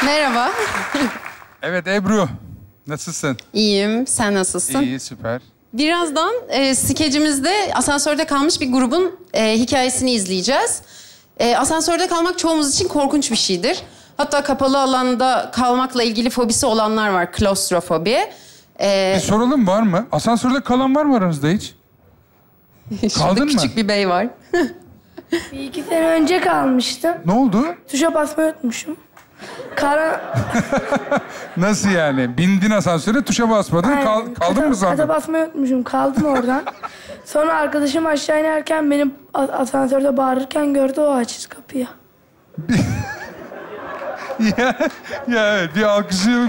Merhaba. Evet Ebru, nasılsın? İyiyim. Sen nasılsın? İyi, süper. Birazdan skecimizde asansörde kalmış bir grubun hikayesini izleyeceğiz. Asansörde kalmak çoğumuz için korkunç bir şeydir. Hatta kapalı alanda kalmakla ilgili fobisi olanlar var. Klostrofobi. Bir soralım, var mı? Asansörde kalan var mı aranızda hiç? Şurada Kaldın mı? küçük bir bey var. Bir iki sene önce kalmıştım. Ne oldu? Tuşa basmayı unutmuşum. Nasıl yani? Bindin asansöre, tuşa basmadın, kaldın mı sandın? Kata basmayı unutmuşum. Kaldım oradan. Sonra arkadaşım aşağı inerken benim asansörde bağırırken gördü, o açtı kapıyı. ya evet, bir alkışlayalım.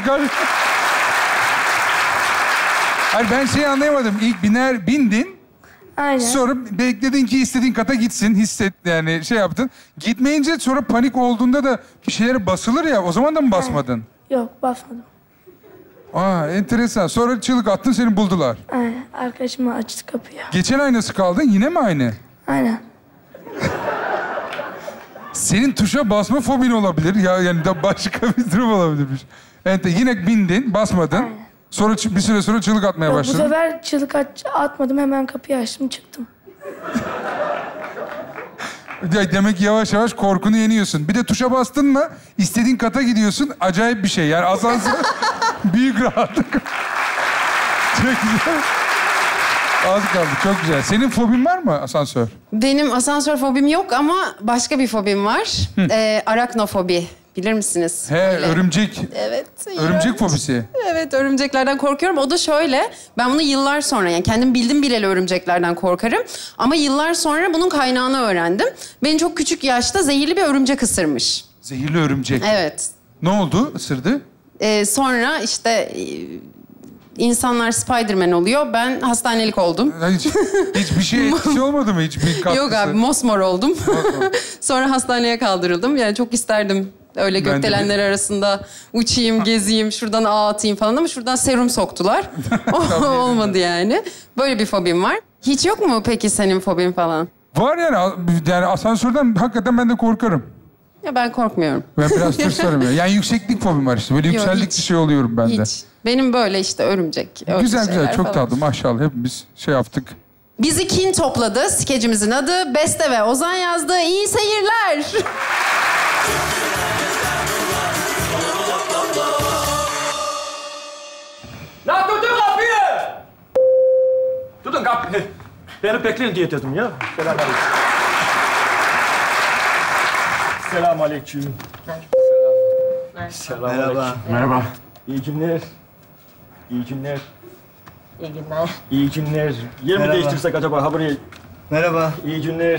Hayır, ben şeyi anlayamadım. İlk bindin. Aynen. Sonra bekledin ki istediğin kata gitsin, yani şey yaptın. Gitmeyince sonra panik olduğunda da bir şeylere basılır ya, o zaman da mı basmadın? Yok, basmadım. Aa, enteresan. Sonra çığlık attın, seni buldular. Aynen. Arkadaşım açtı kapıyı. Geçen ay nasıl kaldın? Yine mi aynı? Aynen. Senin tuşa basma fobin olabilir. Yani da başka bir durum olabilirmiş. Yine bindin, basmadın. Aynen. Sonra bir süre sonra çığlık atmaya Yok, bu başladın. sefer çığlık atmadım. Hemen kapıyı açtım, çıktım. Demek ki yavaş yavaş korkunu yeniyorsun. Bir de tuşa bastın mı istediğin kata gidiyorsun. Acayip bir şey. Yani asansör büyük rahatlık. Çok güzel. Az kaldı. Çok güzel. Senin fobin var mı asansör? Benim asansör fobim yok ama başka bir fobim var. Araknofobi. Bilir misiniz? Öyle. Örümcek. Evet. Örümcek fobisi. Evet, örümceklerden korkuyorum. O da şöyle, ben bunu yıllar sonra, yani kendim bildim bileli örümceklerden korkarım. Ama yıllar sonra bunun kaynağını öğrendim. Beni çok küçük yaşta zehirli bir örümcek ısırmış. Zehirli örümcek. Evet. Ne oldu? Isırdı? Sonra işte insanlar Spider-Man oluyor. Ben hastanelik oldum. Hiçbir şey etkisi olmadı mı? Hiçbir katkısı? Yok abi, mosmor oldum. Sonra hastaneye kaldırıldım. Yani çok isterdim öyle gökdelenler arasında uçayım, gezeyim, şuradan ağ atayım falan ama şuradan serum soktular. Olmadı yani. Böyle bir fobim var. Hiç yok mu peki senin fobin falan? Var yani asansörden hakikaten ben de korkarım. Ya ben korkmuyorum. Ben biraz tırsarım ya. Yani yükseklik fobim var işte. Böyle Yok, yükseldikçe hiç. şey oluyorum ben de. Hiç. Benim böyle işte örümcek. öyle Güzel şeyler çok falan. tatlı maşallah. Hepimiz şey yaptık. Bizi kin topladı. Skecimizin adı Beste ve Ozan yazdı. İyi seyirler. La tutun kapıyı! Tutun kapıyı. Beni bekleyin diye dedim ya. Selamünaleyküm. Selamünaleyküm. Merhaba. Merhaba. İyi günler. İyi günler. İyi günler. İyi günler. Yer mi Merhaba. değiştirsek acaba? Ha buraya. Merhaba. İyi günler.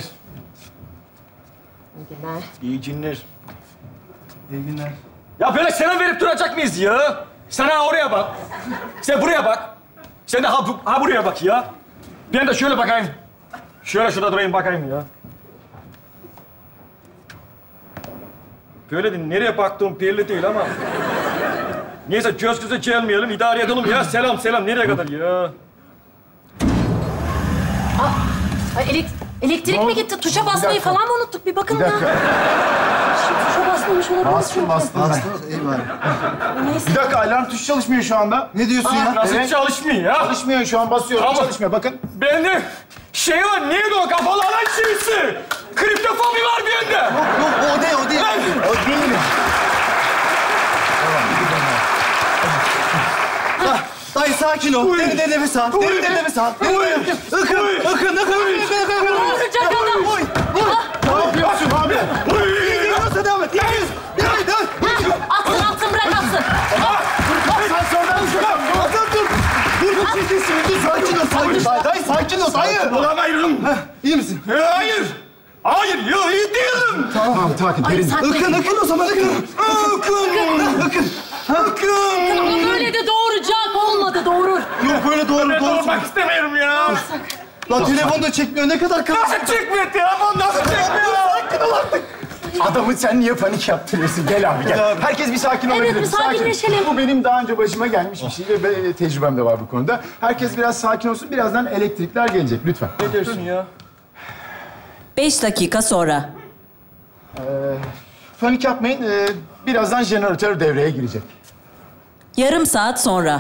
İyi günler. İyi günler. İyi günler. Ya böyle selam verip duracak mıyız ya? Sen ha oraya bak. Sen buraya bak. Sen de ha buraya bak ya. Ben de şöyle bakayım. Şöyle şurada durayım bakayım ya. Böyle de nereye baktığım belli değil ama. Neyse göz göze gelmeyelim, idare edelim ya. Selam selam, nereye kadar ya? Ay, elektrik mi gitti? Tuşa basmayı falan mı unuttuk? Bir bakın Bir dakika. ya. Tuşa basmamış olabilir. Bastınız. İyi bari. Bir dakika, alarm tuşu çalışmıyor şu anda. Ne diyorsun ya? Nasıl Evet. çalışmıyor ya? Çalışmıyor şu an, basıyorum. Ama- Çalışmıyor, bakın. Bende şey var, neydi o kafalı alan şeysi? Kriptofobi var bende. Yok, o değil. Lan! O değil mi? Dayı sakin ol. Derin nefes al. Derin nefes al. Ikın. Bağıracak adam. Oy. Ne yapıyorsun abi? Nasıl devam et? Atsın, bırak atsın. Asansörden çıkalım. Dur. Dur, sakin ol. Dayı sakin ol, dayı. Olamayırım. İyi misin? Hayır. Hayır, yok iyi değilim. Tamam, sakin. Ay, sakin. Ikın o zaman, ikın. Ama böyle de doğuracak. Olmadı, doğurur. Yok, böyle doğru. Ben olmak istemiyorum ya. Lan telefon da çekmiyor, ne kadar kalın. Nasıl çıkmıyor telefon, nasıl çıkmıyor? Sakin ol artık. Adamı sen niye panik yaptırıyorsun? Gel abi, gel. Herkes bir sakin olabilir. Evet, bir sakinleşelim. Bu benim daha önce başıma gelmiş bir şey ve tecrübem de var bu konuda. Herkes biraz sakin olsun. Birazdan elektrikler gelecek, lütfen. Ne diyorsun ya? 5 dakika sonra. panik yapmayın. Birazdan jeneratör devreye girecek. Yarım saat sonra.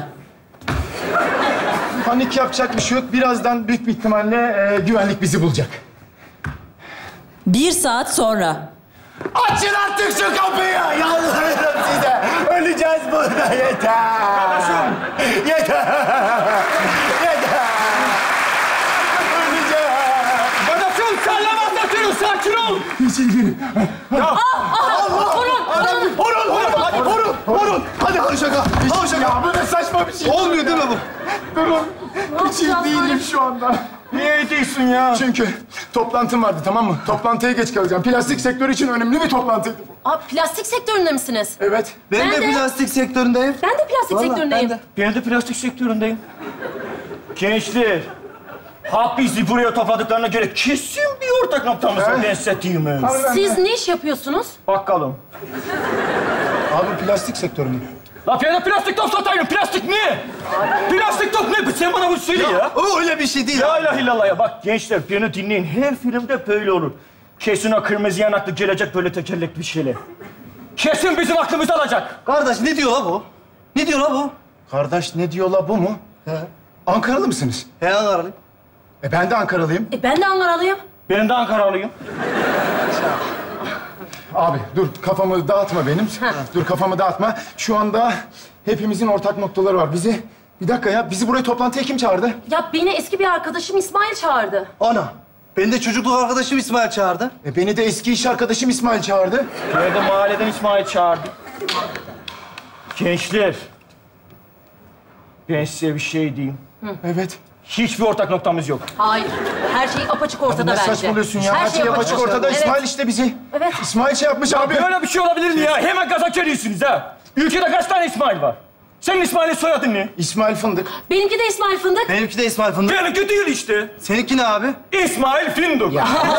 Panik yapacak bir şey yok. Birazdan büyük bir ihtimalle güvenlik bizi bulacak. 1 saat sonra. Açın artık şu kapıyı! Yalvarırım size! Öleceğiz burada, yeter! Yeter! Yeter! Öleceğiz! Kardeşim sen ne anlatıyorsun? Sakin ol. İçeri girin. Vurun! Hadi şaka! Ya böyle saçma bir şey. Olmuyor değil mi bu? Durun. İçim değilim şu anda. Niye ediyorsun ya? Çünkü toplantım vardı, tamam mı? Toplantıya geç kalacağım. Plastik sektörü için önemli bir toplantıydı bu. Aa, plastik sektöründe misiniz? Evet. Ben de plastik sektöründeyim. Ben de plastik sektöründeyim. Ben de plastik sektöründeyim. Gençler, bizi buraya topladıklarına göre kesin bir ortak noktamız var. Ben size diyeyim. Siz ne iş yapıyorsunuz? Bakalım. Abi plastik sektöründe. La ben de plastik top satayım. Plastik ne? Plastik top ne? Sen bana bunu söyle ya. O öyle bir şey değil. La ilahe illallah ya. Bak gençler beni dinleyin. Her filmde böyle olur. Kesin o kırmızı yanaklı gelecek böyle tekerlekli bir şeyle. Kesin bizim aklımızı alacak. Kardeş ne diyor la bu? Ne diyor la bu? Kardeş ne diyor la bu mu? He. Ankaralı mısınız? He Ankaralıyım. Ben de Ankaralıyım. Ben de Ankaralıyım. Ben de Ankaralıyım. Abi dur kafamı dağıtma benim. Dur kafamı dağıtma. Şu anda hepimizin ortak noktaları var. Bir dakika ya, bizi buraya toplantıya kim çağırdı? Ya beni eski bir arkadaşım İsmail çağırdı. Ana. Beni de çocukluk arkadaşım İsmail çağırdı. Beni de eski iş arkadaşım İsmail çağırdı. Beni de mahalleden İsmail çağırdı. Gençler, ben size bir şey diyeyim. Evet. Hiçbir ortak noktamız yok. Hayır. Her şey apaçık ortada Ne bence. saçmalıyorsun ya? Her şey apaçık ortada. Evet. İsmail işte bizi. Evet. İsmail şey yapmış abi. Böyle bir şey olabilir mi ya? Hemen gaza geliyorsunuz ha. Ülkede kaç tane İsmail var? Senin İsmail'in soyadın ne? İsmail Fındık. Benimki de İsmail Fındık. Benimki de İsmail Fındık. Benimki değil işte. Seninki ne abi? İsmail Fındık. Atsan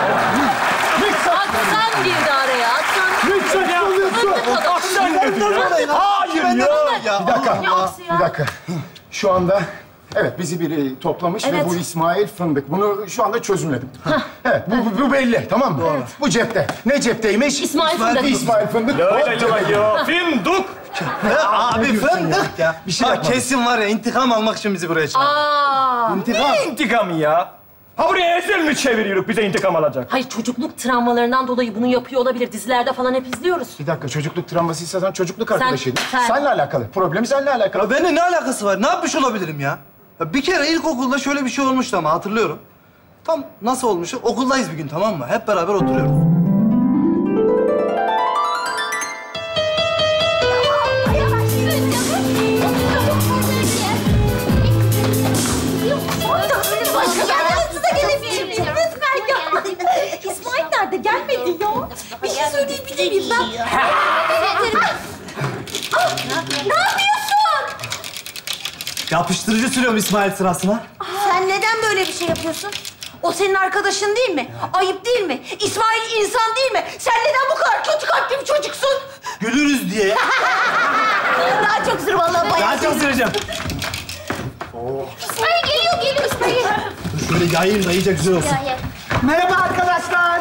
girdi araya. Atsan. Lütfen ya. Fındık adam. Aksan dedi ya. Hayır ya. Bir dakika. Yoksa ya. Bir dakika. Şu anda evet bizi biri toplamış Evet. ve bu İsmail Fındık. Bunu şu anda çözümledim. Evet bu belli, tamam mı? Evet. Bu cepte. Ne cepteymiş? İsmail Fındık. İsmail Fındık. La ilahe illallah ya. Fındık. Abi Fındık ya. Bir şey yapmadım. Kesin var ya intikam almak için bizi buraya çağırdı. Aa. Ne intikamı ya? Ha buraya ezel mi çeviriyoruz? Bize intikam alacak. Hayır, çocukluk travmalarından dolayı bunu yapıyor olabilir. Dizilerde falan hep izliyoruz. Bir dakika, çocukluk travmasıysa sen çocukluk arkadaşıydın. sen. Seninle alakalı. Problemi seninle alakalı. Ya benimle ne alakası var? Ne yapmış olabilirim ya? Ya bir kere ilkokulda şöyle bir şey olmuştu ama hatırlıyorum. Tam nasıl olmuş? Okuldayız bir gün, tamam mı? Hep beraber oturuyoruz. İsmail nerede? Gelmedi ya. Bir şey söyleyebilir miyim ben? Ne yapıyorsun? Yapıştırıcı sürüyorum İsmail sırasına. Sen neden böyle bir şey yapıyorsun? O senin arkadaşın değil mi? Ayıp değil mi? İsmail insan değil mi? Sen neden bu kadar kötü kalpli bir çocuksun? Gülürüz diye. Daha çok sür vallahi bayağı. Daha çok süreceğim. İsmail geliyor İsmail. Dur şöyle yayayım da iyice güzel olsun. Merhaba arkadaşlar.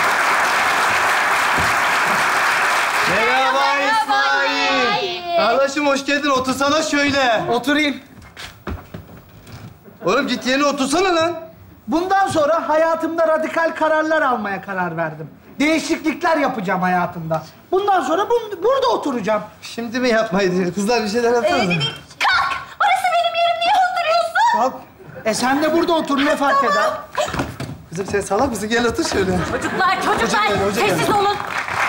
Merhaba İsmail. Kardeşim hoş geldin. Otursana şöyle. Oturayım. Oğlum git yerine otursana lan. Bundan sonra hayatımda radikal kararlar almaya karar verdim. Değişiklikler yapacağım hayatımda. Bundan sonra burada oturacağım. Şimdi mi yapmayı diyor? Kızlar bir şeyler yapsana. Kalk! Orası benim yerim. Niye oturuyorsun? Kalk. Sen de burada otur, ne fark eder? Kızım sen salak mısın? Gel otur şöyle. Çocuklar, hoca geldi. sessiz olun.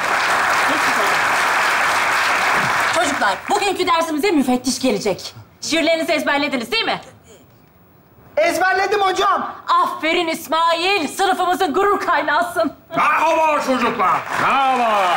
Çocuklar, bugünkü dersimize müfettiş gelecek. Şiirlerinizi ezberlediniz değil mi? Ezberledim hocam. Aferin İsmail, sınıfımızın gurur kaynağısın. Merhaba çocuklar. Merhaba.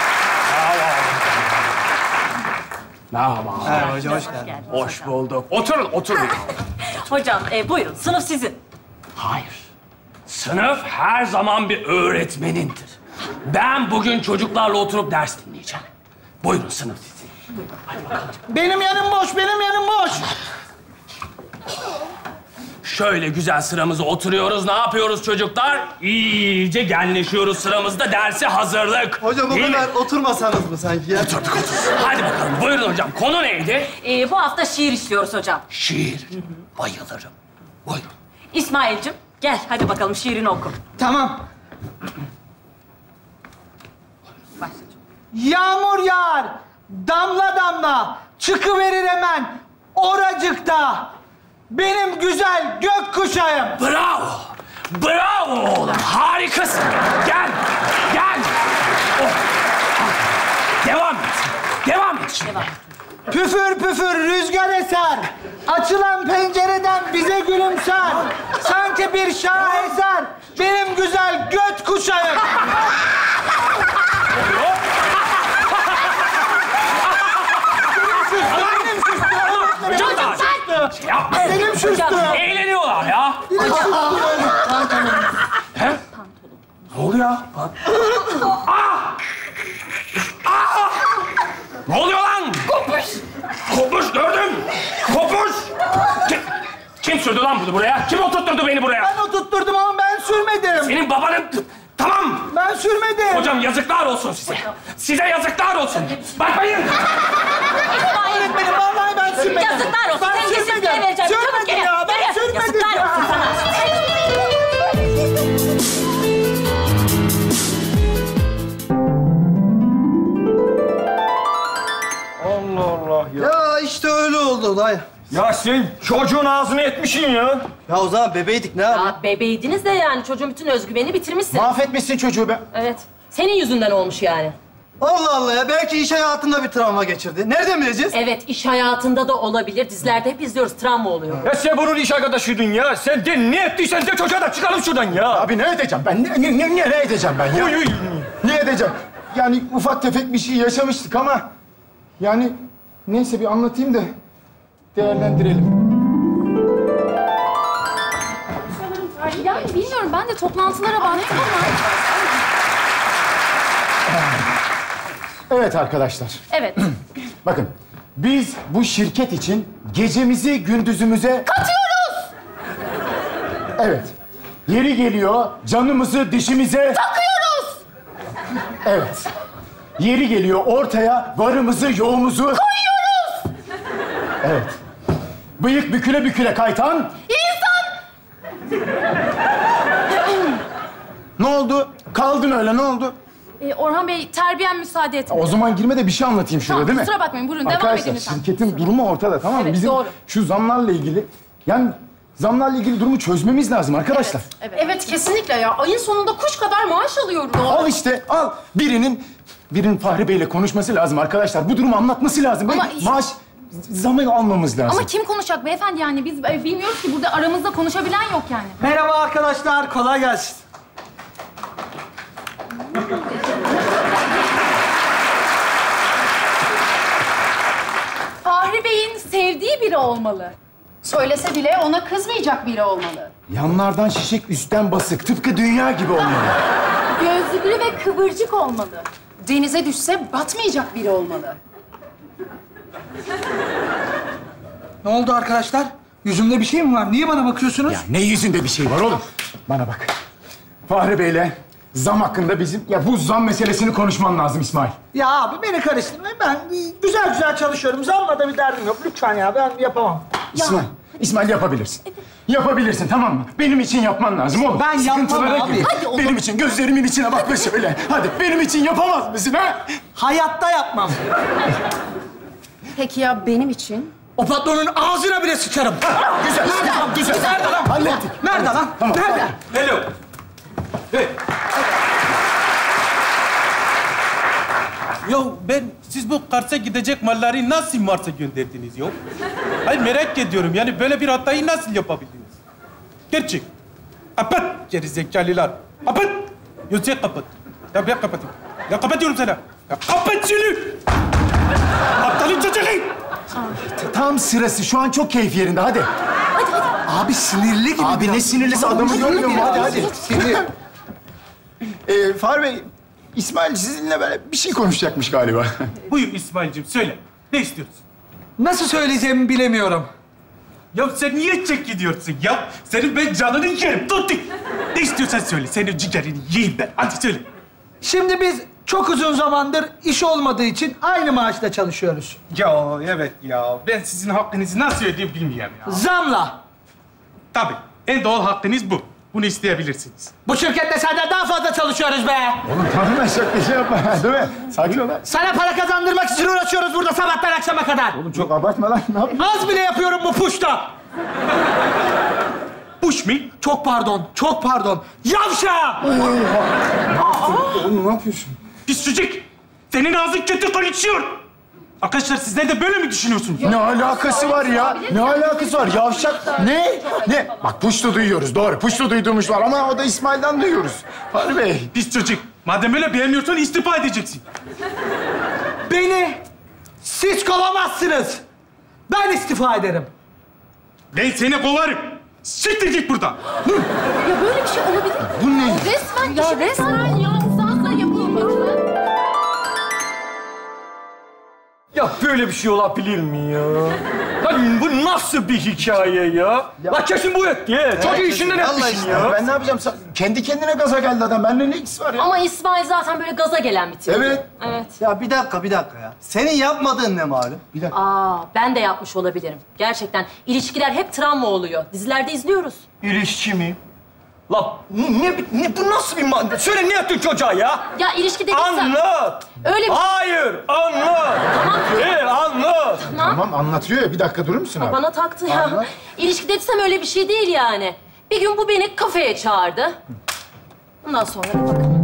Merhaba. Merhaba hocam, hoş geldin. Hoş bulduk. Oturun. Hocam, buyurun, sınıf sizin. Hayır. Sınıf her zaman bir öğretmenindir. Ben bugün çocuklarla oturup ders dinleyeceğim. Buyurun sınıf sizin. Benim yanım boş, benim yanım boş. Şöyle güzel sıramıza oturuyoruz. Ne yapıyoruz çocuklar? İyice genleşiyoruz sıramızda. Derse hazırlık. Hocam o Değil mi? kadar oturmasanız mı sanki ya? Oturduk. Hadi bakalım. Buyurun hocam. Konu neydi? Bu hafta şiir işliyoruz hocam. Şiir. Bayılırım. Buyurun. İsmail'cim gel hadi bakalım şiirini oku. Tamam. Yağmur yağar, damla damla, çıkıverir hemen oracıkta. Benim güzel gökkuşağım. Bravo. Bravo oğlum. Harikasın. Gel. Gel. Oh. Devam et. Devam et. Devam. Püfür püfür rüzgar eser. Açılan pencereden bize gülümser. Sanki bir şaheser. Benim güzel göt kuşağım. Çocuklar. Yapma. Benim şuştu. Eğleniyorlar ya. He? Ne oluyor ya? Ne oluyor lan? Kopuş. Kopuş gördüm. Kopuş. Kim sürdü lan bunu buraya? Kim oturtturdu beni buraya? Ben oturtturdum ama ben sürmedim. Senin babanın... Tamam. Ben sürmedim. Hocam yazıklar olsun size. Size yazıklar olsun. Bakmayın. Öğretmenim vallahi ben sürmedim. Yazıklar olsun. Ben Sen kesin sürmedim. vereceğim. Çabuk Sürmedim gel. ya. Ben Yürü. sürmedim Yazıklar ya. olsun sana. Allah Allah ya. Ya işte öyle oldu dayı. Ya sen çocuğun ağzını etmişsin ya. Ya o zaman bebeydik ne yapayım? Ya bebeydiniz de yani çocuğun bütün özgüveni bitirmişsin. Mahvetmişsin çocuğu be. Evet. Senin yüzünden olmuş yani. Allah Allah ya belki iş hayatında bir travma geçirdi. Nereden bileceğiz? Evet, iş hayatında da olabilir. Dizilerde hep izliyoruz, travma oluyor. Ya sen bunun iş arkadaşıydın ya. Sen de ne ettiysen de çocuğa da çıkalım şuradan ya. Abi ne edeceğim ben? Ne edeceğim ben ya? Uy, uy. Ne edeceğim? Yani ufak tefek bir şey yaşamıştık ama... Yani neyse bir anlatayım da değerlendirelim. Yani bilmiyorum, ben de toplantılara baktım ama... Evet arkadaşlar. Evet. Bakın biz bu şirket için gecemizi gündüzümüze... Katıyoruz! Evet. Yeri geliyor canımızı dişimize... Takıyoruz! Evet. Yeri geliyor ortaya varımızı yoğumuzu... Koyuyoruz! Evet. Bıyık büküle büküle kaytan... İnsan! Ne oldu? Kaldın öyle, ne oldu? Orhan Bey, terbiyem müsaade etmiyor. O zaman girme de bir şey anlatayım şuraya, Tamam, değil mi? kusura bakmayın, buyurun, devam edin Arkadaşlar, lütfen. şirketin durumu ortada, tamam mı? Evet, Bizim doğru. şu zamlarla ilgili... Yani zamlarla ilgili durumu çözmemiz lazım arkadaşlar. Evet, kesinlikle ya. Ayın sonunda kuş kadar maaş alıyorum. Al işte, al. Birinin Fahri Bey'le konuşması lazım arkadaşlar. Bu durumu anlatması lazım. Ama- Maaş zamanı almamız lazım. Ama kim konuşacak beyefendi yani? Biz bilmiyoruz ki, burada aramızda konuşabilen yok yani. Merhaba arkadaşlar, kolay gelsin. Fahri Bey'in sevdiği biri olmalı. Söylese bile ona kızmayacak biri olmalı. Yanlardan şişik, üstten basık. Tıpkı dünya gibi olmalı. Gözlüklü ve kıvırcık olmalı. Denize düşse batmayacak biri olmalı. Ne oldu arkadaşlar? Yüzümde bir şey mi var? Niye bana bakıyorsunuz? Ya ne yüzünde bir şey var oğlum? Bana bak. Fahri Bey'le zam hakkında bu zam meselesini konuşman lazım İsmail. Ya abi beni karıştırmayın. Ben güzel güzel çalışıyorum. Zamla da bir derdim yok. Lütfen ya, ben yapamam. İsmail yapabilirsin. Yapabilirsin, tamam mı? Benim için yapman lazım oğlum. Ben yapmam Sıkıntılara abi. gir. Hadi oğlum. Benim için gözlerimin içine bak ve söyle. Hadi benim için yapamaz mısın ha? Hayatta yapmam. Peki ya benim için? O patronun ağzına bile sıçarım. Güzel, güzel. Nerede lan? Hallettik. Nerede lan? Tamam. Nerede? Hello. Hey. Ya siz bu Kars'a gidecek malları nasıl Mars'a gönderdiniz ya? Hayır merak ediyorum yani böyle bir hatayı nasıl yapabildiniz? Gerçek. Kapat gerizekalılar. Kapat. Yoksa kapat. Ya ben kapatayım. Ya kapatıyorum sana. Ya kapat şunu. Aptalın çocuğu. Tam sırası. Şu an çok keyif yerinde. Hadi. Abi sinirli gibi. Abi ne sinirlisi adamı görmüyor mu? Hadi. Fahri Bey, İsmail sizinle böyle bir şey konuşacakmış galiba. Buyur İsmail'cim söyle. Ne istiyorsun? Nasıl söyleyeceğimi bilemiyorum. Ya sen niye çek gidiyorsun ya? Senin ben canını yerim. Dur. Ne istiyorsan söyle. Senin ciğerini yiyeyim ben. Hadi söyle. Şimdi biz çok uzun zamandır iş olmadığı için aynı maaşla çalışıyoruz. Ya evet ya. Ben sizin hakkınızı nasıl ödeyeyim bilmiyorum ya. Zamla. Tabii. En doğal hakkınız bu. Bunu isteyebilirsiniz. Bu şirkette senden daha fazla çalışıyoruz be. Oğlum tamam ben çok bir şey yapma değil mi? Sakin ol lan. Sana para kazandırmak için uğraşıyoruz burada sabahtan akşama kadar. Oğlum çok abartma lan. Ne yapıyorsun? Az bile yapıyorum bu puşta. Puş mi? Çok pardon, çok pardon. Yavşa! Oğlum ne yapıyorsun? Pis çocuk. Senin ağzın kötü konuşuyor. Arkadaşlar sizler de böyle mi düşünüyorsunuz? Ne alakası var ya? Ne alakası var? Yavşak. Ne? Ne? Bak puştu duyuyoruz. Doğru. Puştu duyduğumuz var ama o da İsmail'den duyuyoruz. Fahri Bey. Pis çocuk. Madem öyle beğenmiyorsan istifa edeceksin. Beni siz kovamazsınız. Ben istifa ederim. Ben seni kovarım. Siktir git buradan. Ya böyle bir şey olabilir mi? Bu ne? Resmen ya. Sansa yapılmadı. Ya böyle bir şey olabilir mi ya? Lan bu nasıl bir hikaye ya? Lan kesin bu etti. Çocuğu işinden etmişsin ya. Ben ne yapacağım? Kendi kendine gaza geldi adam. Benimle ne ilgisi var ya? Ama İsmail zaten böyle gaza gelen bir tip. Evet. Evet. Ya bir dakika ya. Senin yapmadığın ne malum? Bir dakika. Ben de yapmış olabilirim. Gerçekten ilişkiler hep travma oluyor. Dizilerde izliyoruz. İlişki mi? Lan bu nasıl bir söyle ne yaptın çocuğa ya? Ya ilişki dediysen... Anlat. Öyle bir... Hayır, anlat. Anlat. Tamam anlatıyor ya. Bir dakika durur musun abi? Bana taktı ya. Anlat. İlişki dediysem öyle bir şey değil yani. Bir gün bu beni kafeye çağırdı. Ondan sonra bir bakın.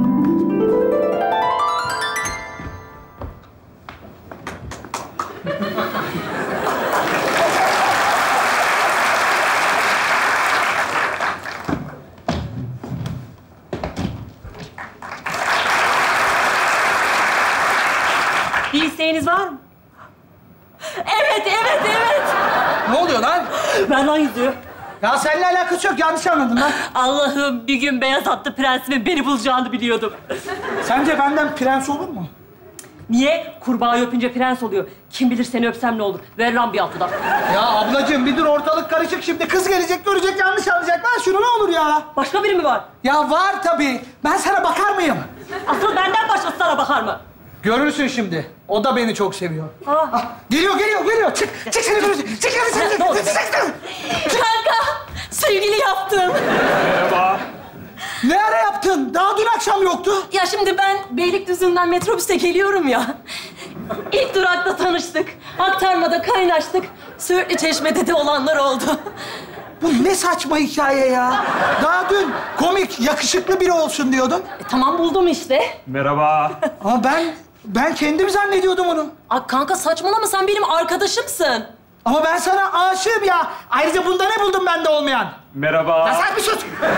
Bir isteğiniz var mı? Evet. Ne oluyor lan? Ver lan yüzüğü. Ya seninle alakası yok. Yanlış anladın lan. Allah'ım bir gün beyaz atlı prensimin beni bulacağını biliyordum. Sence benden prens olur mu? Niye? Kurbağayı öpünce prens oluyor. Kim bilir seni öpsem ne olur? Ver lan bir altıdan. Ya ablacığım bir dur ortalık karışık şimdi. Kız gelecek görecek yanlış anlayacak. Lan şunu ne olur ya? Başka biri mi var? Ya var tabii. Ben sana bakar mıyım? Asıl benden başkası sana bakar mı? Görürsün şimdi. O da beni çok seviyor. Ah. Geliyor. Çık seni görecek. Çık seni. Kanka, sevgili yaptım. Merhaba. Ne ara yaptın? Daha dün akşam yoktu. Ya şimdi ben Beylikdüzü'nden metrobüste geliyorum ya. İlk durakta tanıştık. Aktarmada kaynaştık. Söğütlü Çeşme'de de olanlar oldu. Bu ne saçma hikaye ya. Daha dün komik, yakışıklı biri olsun diyordun. Tamam buldum işte. Merhaba. Ama ben kendim zannediyordum onu. Kanka saçmalama sen benim arkadaşımsın. Ama ben sana aşığım ya. Ayrıca bunda ne buldum bende olmayan? Merhaba. Ya sen bir sus.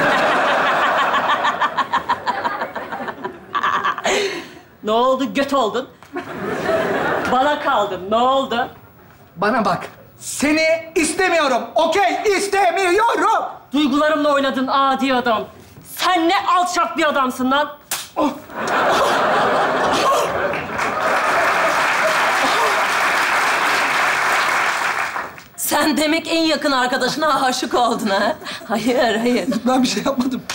Ne oldu? Göt oldun. Bana kaldın. Ne oldu? Bana bak. Seni istemiyorum. Okey, istemiyorum. Duygularımla oynadın adi adam. Sen ne alçak bir adamsın lan. Sen demek en yakın arkadaşına aşık oldun ha? Hayır. Ben bir şey yapmadım.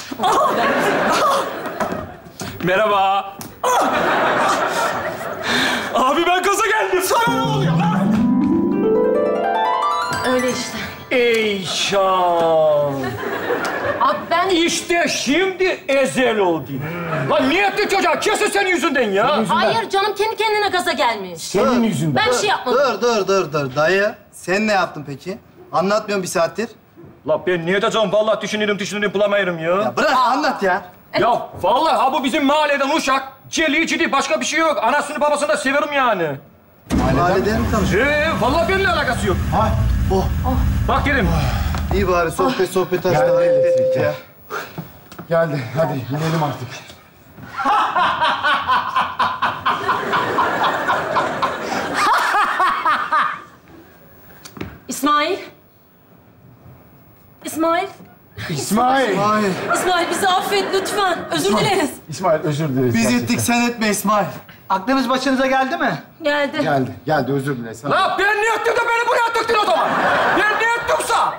Merhaba. Abi ben gaza geldim. Sana ne oluyor lan? Öyle işte. Ey şan. Abi ben... İşte şimdi ezel oldu. Lan niye ettin çocuğa? Kesin senin yüzünden ya. Hayır canım kendi kendine gaza gelmiş. Senin yüzünden. Ben bir şey yapmadım. Dur. Dayı, sen ne yaptın peki? Anlatmıyorsun bir saattir. La ben niye diyeceğim? Vallahi düşünürüm bulamıyorum ya. Ya bırak, anlat ya. Ya vallahi ha bu bizim mahalleden uşak. Ciddi başka bir şey yok. Anasını babasını da severim yani. Mahalleden mi tanışıyorsun? Vallahi benimle alakası yok. Ha, Bak dedim. İyi bari sohbet açtı. Geldi. Hallettik ya. Geldi. Hadi inelim artık. İsmail. İsmail. İsmail bizi affet lütfen. Özür dileriz. İsmail özür dileriz. Biz gerçekten. ettik, sen etme İsmail. Aklınız başınıza geldi mi? Geldi. Geldi özür dileriz. La ben ne ettim de beni buraya tıktın o zaman? Ben ne ettimsa?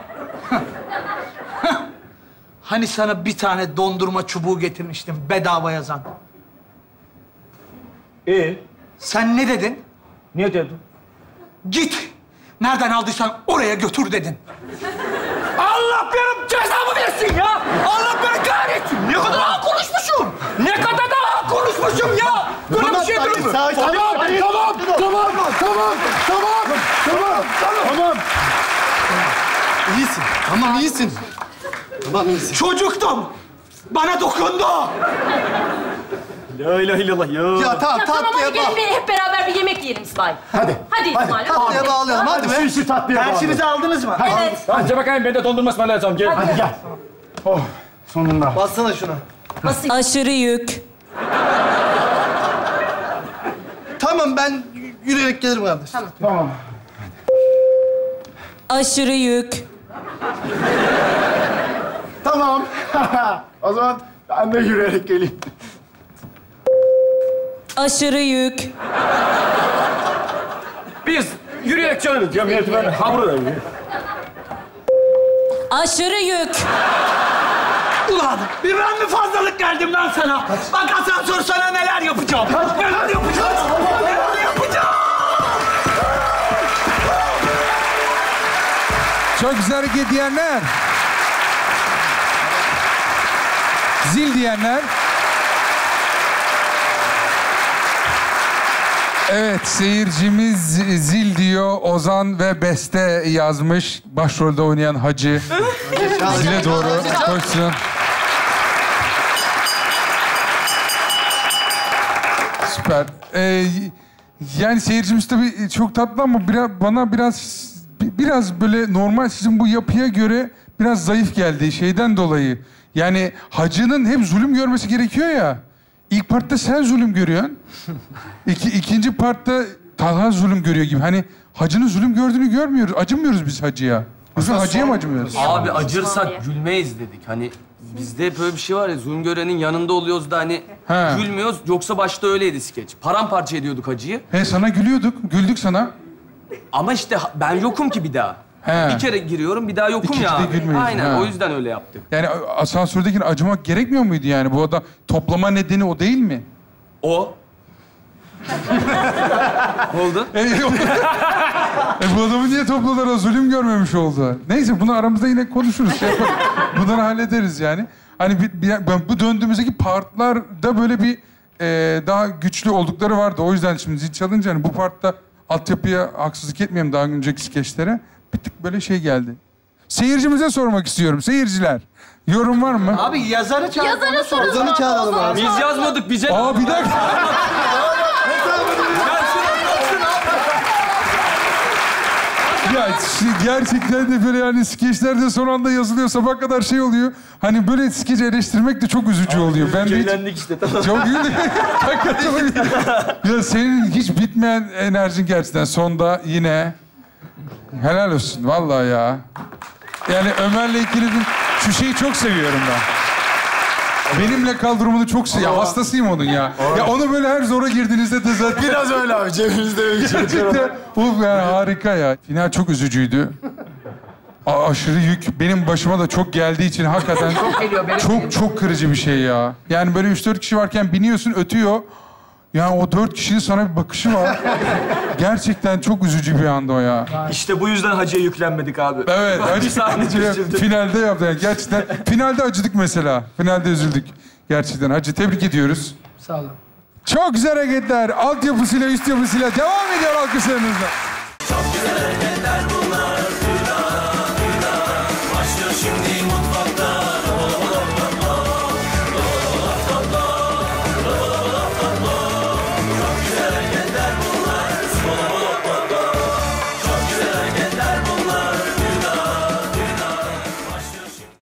Hani sana bir tane dondurma çubuğu getirmiştim bedava yazan. Sen ne dedin? Niye dedim? Git. Nereden aldıysan oraya götür dedin. Allah benim cezamı versin ya! Allah beni kahretsin! Ne kadar ağır konuşmuşum! Ne kadar da ağır konuşmuşum ya! Böyle bir şey değil mi? Tamam. İyisin. Tamam iyisin. Çocuktum. Bana dokundu. La ilahe illallah ya. Ya tamam Tamam hadi tatlıya gelin bağ. bir hep beraber bir yemek yiyelim İsmail. Hadi. Hadi İsmail. Tatlıya bağlayalım hadi be. Şu tatlıya bağlı. Dersinizi aldınız mı? Evet. Hadi bakayım ben de dondurma ısmarlayacağım. Gel. Hadi gel. Oh sonunda. Bassana şuna. Aşırı yük. Tamam ben yürüyerek gelirim kardeş. Tamam. Aşırı yük. Tamam. O zaman ben de yürüyerek geleyim. Aşırı yük. Biz yürüyerek çalırız ya merdiven. Ha burada. Aşırı yük. Ulan bir ben mi fazlalık geldim lan sana? Bak asansör sana neler yapacağım. Neler yapacağım. Neler yapacağım. Çok güzel hareket diyenler. Zil diyenler. Evet, seyircimiz zil diyor. Ozan ve Beste yazmış. Başrolde oynayan Hacı. Zile doğru koşsun. Süper. Yani seyircimiz tabii çok tatlı ama bana biraz böyle normal sizin bu yapıya göre biraz zayıf geldi şeyden dolayı. Yani Hacı'nın hep zulüm görmesi gerekiyor ya. İlk partta sen zulüm görüyorsun. İkinci partta Talha zulüm görüyor gibi. Hani Hacı'nın zulüm gördüğünü görmüyoruz. Acımıyoruz biz Hacı'ya. Biz Hacı'ya mı acımıyoruz? Abi acırsak gülmeyiz dedik. Hani bizde hep böyle bir şey var ya, zulüm görenin yanında oluyoruz da hani gülmüyoruz. Yoksa başta öyleydi skeç. Paramparça ediyorduk Hacı'yı. Sana gülüyorduk. Güldük sana. Ama işte ben yokum ki bir daha. Bir kere giriyorum, bir daha yokum ya. Aynen, o yüzden öyle yaptık. Yani asansördekine acımak gerekmiyor muydu yani? Bu adam toplama nedeni o değil mi? O. Oldu. Bu adamı niye topladılar? O zulüm görmemiş oldu. Neyse bunu aramızda yine konuşuruz. Bunları hallederiz yani. Hani bu döndüğümüzdeki partlarda böyle bir daha güçlü oldukları vardı. O yüzden şimdi zil çalınca hani bu partta altyapıya haksızlık etmeyeyim daha önceki skeçlere. Bir tık böyle şey geldi. Seyircimize sormak istiyorum. Seyirciler. Yorum var mı? Abi yazarı çağıralım. Yazarı çağıralım abi. Biz yazmadık, bize... Bir dakika. Ya gerçekten de böyle yani skeçlerde son anda yazılıyor. Sabah kadar şey oluyor. Hani böyle skeç eleştirmek de çok üzücü oluyor. Ben de eğlendik işte, tamam. Çok güldüm. Hakikaten çok güldüm. Ya senin hiç bitmeyen enerjin gerçekten sonda yine. Helal olsun vallahi ya. Yani Ömer'le ikilinin şu şeyi çok seviyorum ben. Benimle kal durumunu çok seviyorum. Hastasıyım onun ya. Ya onu böyle her zora girdiğinizde de zaten... Biraz öyle abi. Cebimizde öyle bir şey. Gerçekten yani harika ya. Final çok üzücüydü. Aşırı yük benim başıma da çok geldiği için hakikaten çok kırıcı bir şey ya. Yani böyle 3-4 kişi varken biniyorsun ötüyor. Yani o 4 kişinin sana bir bakışı var. Gerçekten çok üzücü bir anda o ya. İşte bu yüzden Hacı'ya yüklenmedik abi. Evet, finalde yaptı. Yani gerçekten finalde acıdık mesela. Finalde üzüldük. Gerçekten Hacı tebrik ediyoruz. Sağ olun. Çok güzel hareketler. Altyapısıyla, üst yapısıyla devam ediyor alkışlarınızla. Çok güzel hareketler.